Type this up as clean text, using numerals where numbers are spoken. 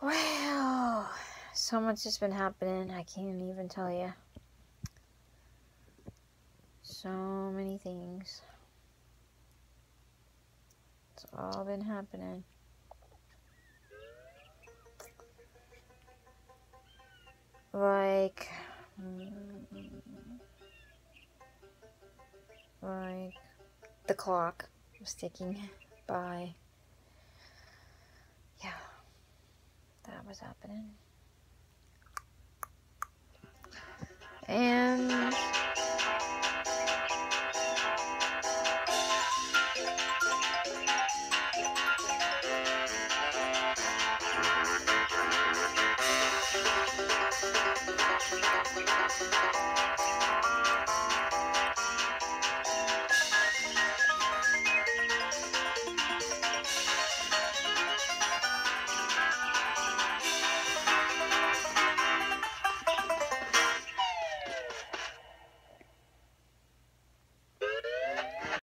Well, so much has been happening, I can't even tell you. So many things. It's all been happening. Like the clock was ticking by. Yeah, that was happening. And